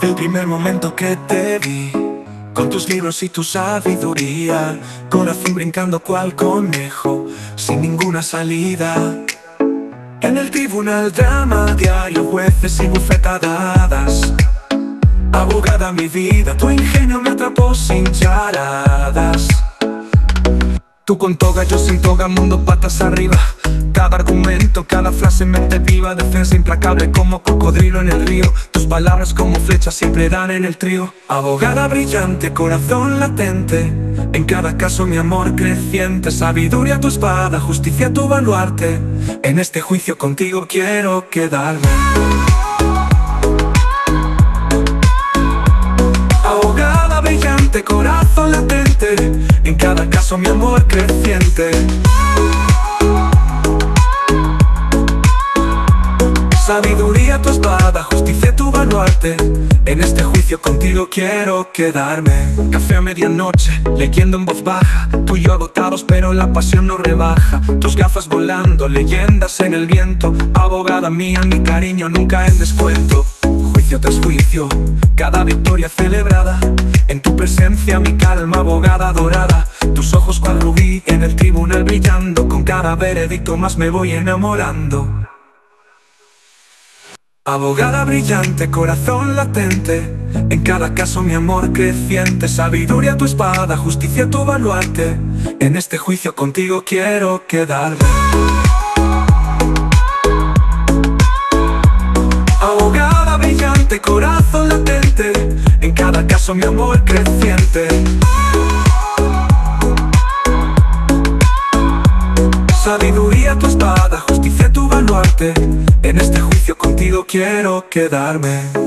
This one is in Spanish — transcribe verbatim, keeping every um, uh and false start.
El primer momento que te vi, con tus libros y tu sabiduría, corazón brincando cual conejo, sin ninguna salida. En el tribunal drama diario, jueces y bufetadadas. Abogada mi vida, tu ingenio me atrapó sin charadas. Tú con toga, yo sin toga, mundo patas arriba. Cada argumento, cada frase mente viva, defensa implacable como cocodrilo en el río. Tus palabras como flechas siempre dan en el trío. Abogada brillante, corazón latente, en cada caso mi amor creciente. Sabiduría tu espada, justicia tu baluarte, en este juicio contigo quiero quedarme. Abogada brillante, corazón latente, en cada caso mi amor creciente. Sabiduría tu espada, justicia tu baluarte, en este juicio contigo quiero quedarme. Café a medianoche, leyendo en voz baja, tú y yo agotados pero la pasión no rebaja. Tus gafas volando, leyendas en el viento. Abogada mía, mi cariño nunca en descuento. Juicio tras juicio, cada victoria celebrada, en tu presencia mi calma, abogada dorada. Tus ojos cual rubí en el tribunal brillando, con cada veredicto más me voy enamorando. Abogada brillante, corazón latente, en cada caso mi amor creciente. Sabiduría tu espada, justicia tu baluarte, en este juicio contigo quiero quedarme. Abogada brillante, corazón latente, en cada caso mi amor creciente. Sabiduría tu espada, justicia tu baluarte, en este juicio contigo quiero quedarme.